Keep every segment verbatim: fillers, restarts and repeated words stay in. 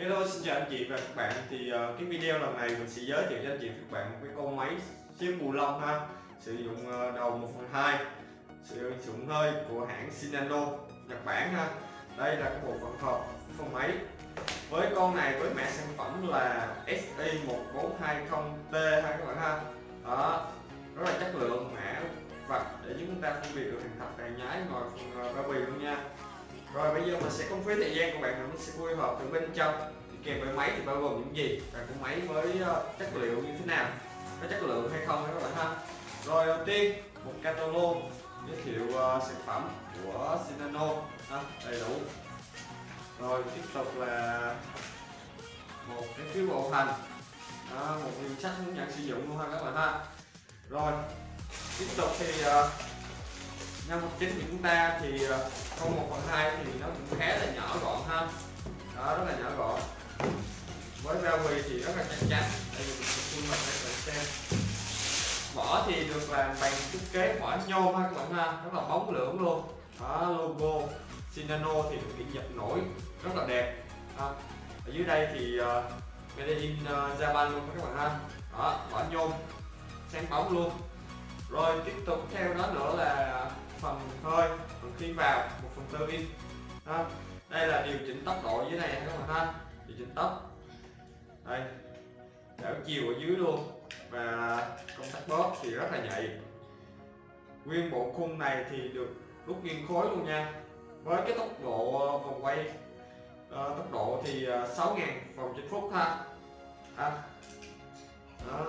Hello, xin chào anh chị và các bạn. Thì uh, cái video lần này mình sẽ giới thiệu cho anh chị và các bạn một cái con máy xếp bù lông ha, sử dụng uh, đầu một phần hai, sử dụng hơi của hãng Shinano Nhật Bản ha. Đây là cái bộ phận hộp con máy. Với con này với mã sản phẩm là S I một bốn hai không T ha các bạn ha. Đó, rất là chất lượng, mã vạch để chúng ta phân biệt được hàng thật hàng nhái ngoài phần uh, bao bì luôn nha. Rồi bây giờ mình sẽ không phí thời gian của bạn nữa, mình sẽ quy hợp từ bên trong thì kèm với máy thì bao gồm những gì và con máy với uh, chất liệu như thế nào, có chất lượng hay không các bạn ha. Rồi đầu tiên một catalog giới thiệu uh, sản phẩm của Shinano ha, đầy đủ. Rồi tiếp tục là một cái phiếu bảo hành, đó, một quyển sách hướng dẫn sử dụng luôn ha các bạn ha. Rồi tiếp tục thì uh, nhân vật chính của chúng ta thì con một phần hai thì nó cũng khá là nhỏ gọn ha, đó, rất là nhỏ gọn, với bao bì thì rất là chắc chắn. Đây mình sẽ khuôn mặt để các bạn xem. Vỏ thì được làm bằng thiết kế vỏ nhôm ha các bạn ha, rất là bóng lưỡng luôn. Đó, logo Shinano thì được in dập nổi rất là đẹp ha. Ở dưới đây thì uh, made in uh, Japan luôn các bạn ha. Đó, vỏ nhôm sáng bóng luôn. Rồi tiếp tục theo đó nữa là phần hơi, phần khi vào, một phần tư in. Đó. Đây là điều chỉnh tốc độ dưới này các bạn ha, điều chỉnh tốc. Đây, đảo chiều ở dưới luôn, và công tắc bóp thì rất là nhạy. Nguyên bộ khung này thì được rút nguyên khối luôn nha. Với cái tốc độ vòng quay, uh, tốc độ thì uh, sáu nghìn vòng trên phút ha. À. Đó.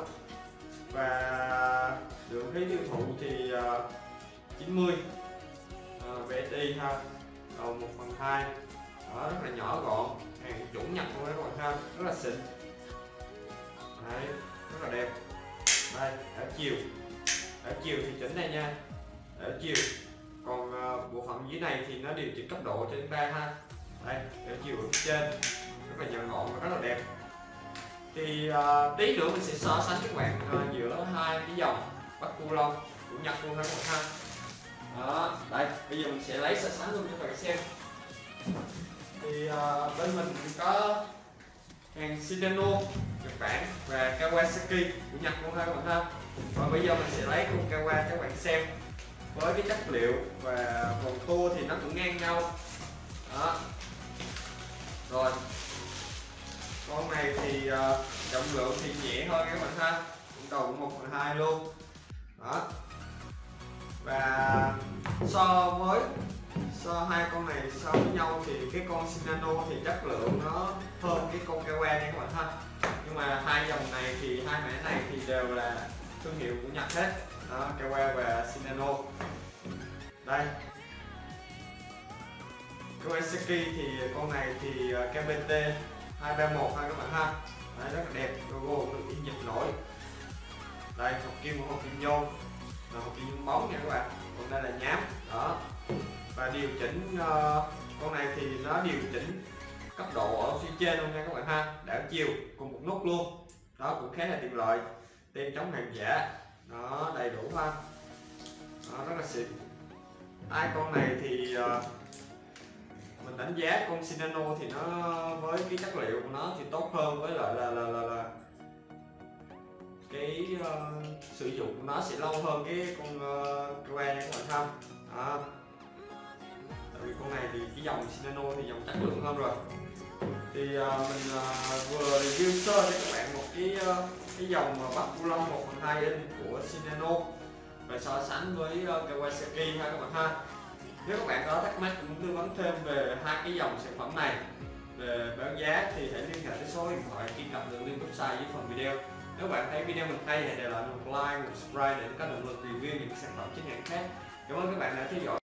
Và lượng khí tiêu thụ thì uh, chín mươi uh, vê ét i ha, đầu một phần hai. Đó, rất là nhỏ gọn, hàng chuẩn Nhật luôn các bạn ha, rất là xịn. Đấy, rất là đẹp. Đây, đảo chiều, đảo chiều thì chỉnh đây nha, đảo chiều. Còn uh, bộ phận dưới này thì nó điều chỉnh cấp độ cho chúng ta ha. Đây, đảo chiều ở phía trên, rất là nhỏ gọn và rất là đẹp. Thì uh, tí nữa mình sẽ so sánh các bạn uh, giữa hai cái dòng Bắc Cu Long của Nhật luôn các bạn ha. Đó, đây bây giờ mình sẽ lấy so sánh luôn cho các bạn xem. Thì uh, bên mình có hàng Shinano Nhật Bản và Kawasaki của Nhật luôn ha các bạn ha. Và bây giờ mình sẽ lấy con Kawa cho các bạn xem. Với cái chất liệu và vòng tua thì nó cũng ngang nhau. Đó. Rồi con này thì uh, trọng lượng thì nhẹ hơn các bạn ha, cũng đầu cũng một phần hai luôn. Đó. Và so với so hai con này so với nhau thì cái con Shinano thì chất lượng nó hơn cái con Kawa nha các bạn ha. Nhưng mà hai dòng này thì hai mã này thì đều là thương hiệu của Nhật hết. Đó, Kawa và Shinano. Đây, Kawasaki thì con này thì K B T hai ba một ha các bạn ha. Đấy, rất là đẹp, logo được in dập nổi. Đây, hộp kim một hộp kim nhôm, là hộp kim nhôm bóng nha các bạn, còn đây là nhám. Đó. Và điều chỉnh uh, con này thì nó điều chỉnh cấp độ ở phía trên luôn nha các bạn ha, đảo chiều cùng một nút luôn. Đó, cũng khá là tiện lợi, tem chống hàng giả, nó đầy đủ ha. Đó, rất là xịn. Hai con này thì uh, mình đánh giá con Shinano thì nó với cái chất liệu của nó thì tốt hơn, với lại là là là, là cái uh, sử dụng của nó sẽ lâu hơn cái con uh, Kawa nha các bạn ha. Đó. Tại vì con này thì cái dòng Shinano thì dòng chất lượng hơn rồi. Thì uh, mình uh, vừa review sơ cho các bạn một cái uh, cái dòng Bắc Cu Long một phần hai in của Shinano và so sánh với uh, Kawasaki ha các bạn ha. Nếu các bạn có thắc mắc cũng tư vấn thêm về hai cái dòng sản phẩm này về báo giá thì hãy liên hệ với số điện thoại truy cập đường link website dưới phần video. Nếu bạn thấy video mình hay hãy để lại một like, một subscribe để có động lực review những sản phẩm chính hãng khác. Cảm ơn các bạn đã theo dõi.